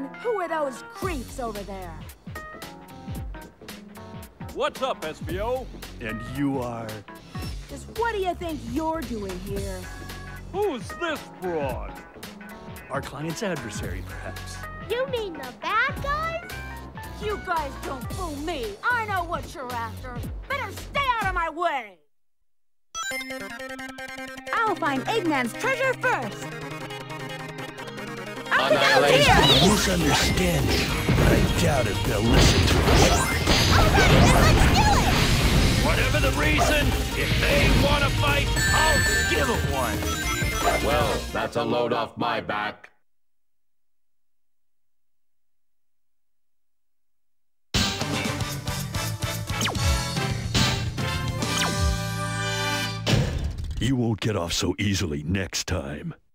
who are those creeps over there? What's up, SBO? And you are... Just what do you think you're doing here? Who's this broad? our client's adversary, perhaps. You mean the bad guys? You guys don't fool me. I know what you're after. Better stay out of my way. I'll find Eggman's treasure first. I'll get out here! They misunderstand me, but I doubt if they'll listen to us. Alright, then let's do it! Whatever the reason, if they want to fight, I'll give them one. Well, that's a load off my back. You won't get off so easily next time.